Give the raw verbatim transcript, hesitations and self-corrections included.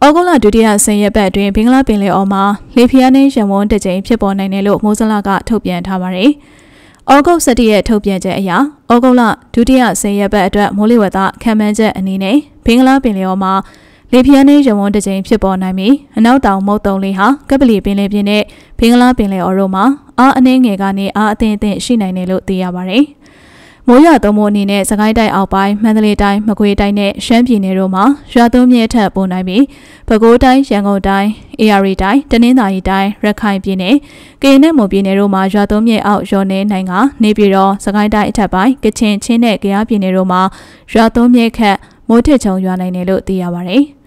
ဩဂုတ်လဒုတိယဆယ်ရက်ပတ်အတွင်းဘင်္ဂလားပင်လယ်အော်မှာလေပြင်းနဲ့ရဝန်းတစ်ကြိမ်ဖြစ်ပေါ်နိုင်တယ်လို့မိုးစလကထုတ်ပြန်ထားပါတယ်။ဩဂုတ်၁၁ရက်ထုတ်ပြန်ချက်အရဩဂုတ်လဒုတိယဆယ်ရက်ပတ်အတွက်မိုးလေဝသခန့်မှန်းချက်အနေနဲ့ဘင်္ဂလားပင်လယ်အော်မှာလေပြင်းနဲ့ရဝန်းတစ်ကြိမ်ဖြစ်ပေါ်နိုင်ပြီးအနောက်တောင်မုတ်တုံလေးဟာကပလီပင်လယ်ပြင်နဲ့ဘင်္ဂလားပင်လယ်အော်တို့မှာအားအနှဲငယ်ကနေအားအသင့်အသင့်ရှိနိုင်တယ်လို့သိရပါတယ်။မိုးရွာသွန်းမှုအနေနဲ့စကိုင်းတိုင်းအောက်ပိုင်းမန္တလေးတိုင်းမကွေးတိုင်းနဲ့ရှမ်းပြည်နယ်တို့မှာရွာသွန်းမြဲထက်ပိုနိုင်ပြီးပဲခူးတိုင်းရန်ကုန်တိုင်းအေရရီတိုင်းတနင်္သာရီတိုင်းရခိုင်ပြည်နယ်ကရင်နဲ့မွန်ပြည်နယ်တို့မှာရွာသွန်းမြဲအောက်ရောနေနိုင်ကနေပြည်တော်စကိုင်းတိုင်းအထက်ပိုင်းကချင်ချင်းနဲ့ကယားပြည်နယ်တို့မှာရွာသွန်းမြဲခက်မိုးထစ်ချုံရွာနိုင်တယ်လို့သိရပါတယ်။